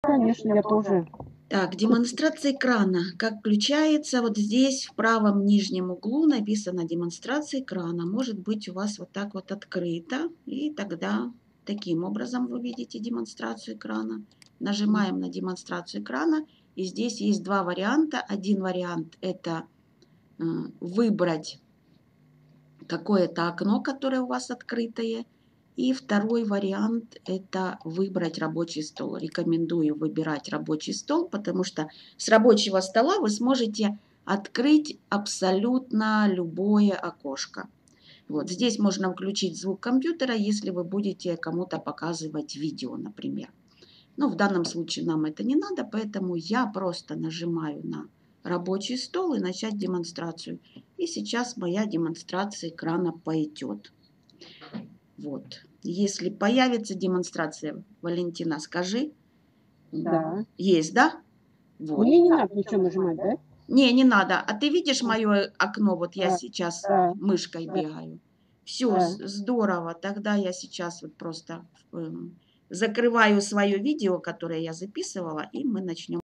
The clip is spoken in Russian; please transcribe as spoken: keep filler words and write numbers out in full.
Конечно, я тоже. Так, демонстрация экрана. Как включается? Вот здесь в правом нижнем углу написано демонстрация экрана. Может быть у вас вот так вот открыто. И тогда таким образом вы видите демонстрацию экрана. Нажимаем на демонстрацию экрана. И здесь есть два варианта. Один вариант это э, выбрать какое-то окно, которое у вас открытое. И второй вариант – это выбрать рабочий стол. Рекомендую выбирать рабочий стол, потому что с рабочего стола вы сможете открыть абсолютно любое окошко. Вот здесь можно включить звук компьютера, если вы будете кому-то показывать видео, например. Но в данном случае нам это не надо, поэтому я просто нажимаю на рабочий стол и начать демонстрацию. И сейчас моя демонстрация экрана пойдет. Вот. Если появится демонстрация, Валентина, скажи. Да. Есть, да? Вот. Мне не надо ничего нажимать, да? Не, не надо. А ты видишь мое окно? Вот я Да, сейчас да, мышкой да, бегаю. Все, да. здорово. Тогда я сейчас вот просто э, закрываю свое видео, которое я записывала, и мы начнем.